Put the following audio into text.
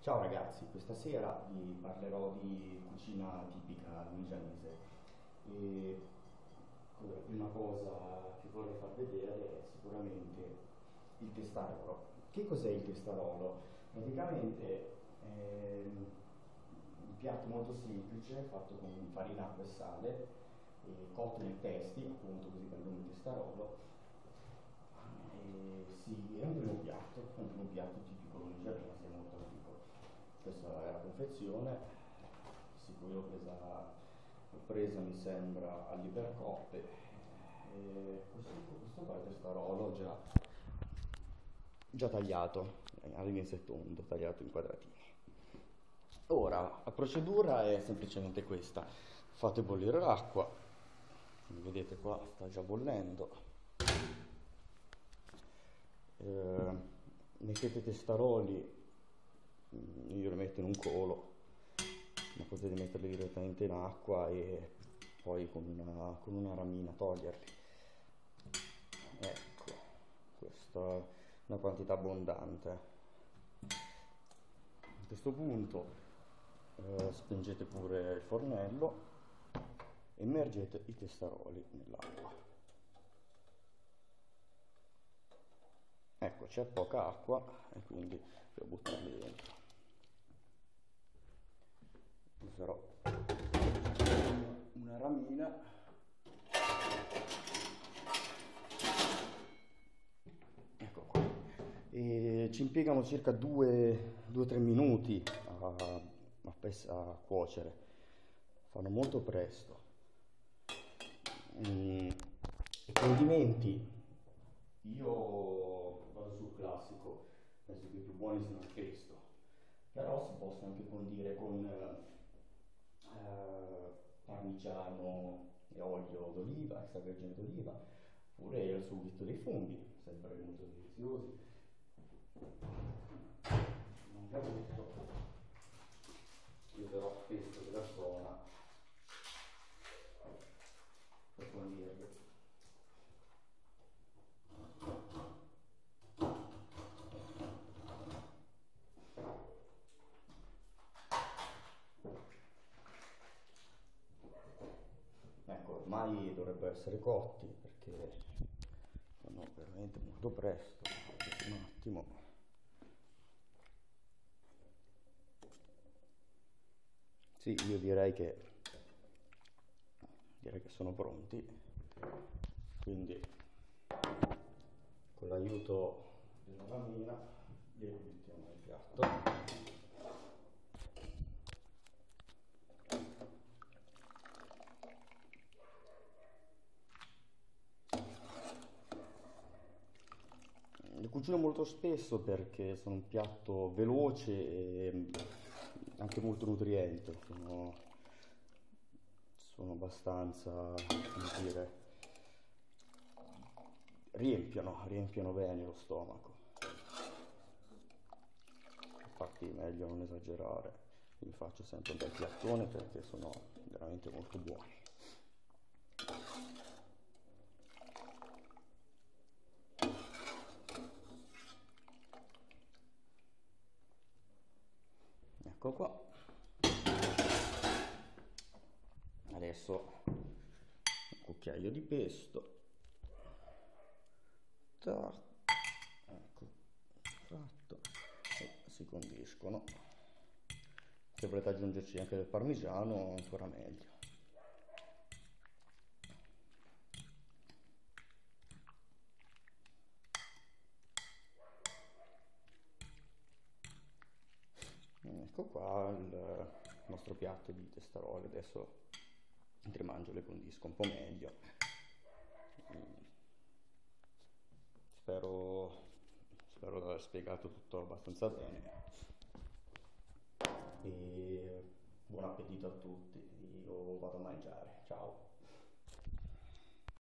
Ciao ragazzi, questa sera vi parlerò di cucina tipica milanese e la prima cosa che vorrei far vedere è sicuramente il testarolo. Che cos'è il testarolo? Praticamente è un piatto molto semplice fatto con farina, acqua e sale, e cotto nel testi, appunto così prende un testarolo e è un primo piatto tipico lunigianese molto antico. Questa è la confezione, sì, poi l'ho presa mi sembra all'Ibercoppe. E questo qua è il testarolo già tagliato, all'inizio tondo, tagliato in quadratini. Ora, la procedura è semplicemente questa: fate bollire l'acqua, come vedete qua sta già bollendo. Eh, Mettete i testaroli, io li metto in un colo, ma potete metterli direttamente in acqua e poi con una ramina toglierli. Ecco, questa è una quantità abbondante. A questo punto spengete pure il fornello e immergete i testaroli nell'acqua. Ecco, c'è poca acqua e quindi devo buttarli dentro. Userò una ramina. Ecco qua. E ci impiegano circa 2-3 minuti a cuocere. Fanno molto presto. I condimenti, io vado sul classico, penso che i più buoni siano il pesto, però si possono anche condire con parmigiano e olio d'oliva, extravergine d'oliva, oppure il sughetto dei funghi, sempre molto deliziosi. Non capito, userò pesto della zona per condirli. Ecco, ormai dovrebbero essere cotti perché vanno veramente molto presto. Un attimo. Sì, io direi che sono pronti, quindi con l'aiuto della lamina li mettiamo nel piatto. Le cucino molto spesso perché sono un piatto veloce e anche molto nutriente. Sono abbastanza, come dire, riempiono bene lo stomaco. Infatti è meglio non esagerare. Io mi faccio sempre un bel piattone perché sono veramente molto buoni. Ecco qua. Adesso un cucchiaio di pesto. Tac. Ecco, fatto. E si condiscono. Se volete aggiungerci anche del parmigiano, ancora meglio. Ecco qua il nostro piatto di testarole. Adesso mentre mangio le condisco un po' meglio. Spero di aver spiegato tutto abbastanza bene. E buon appetito a tutti. Io vado a mangiare. Ciao.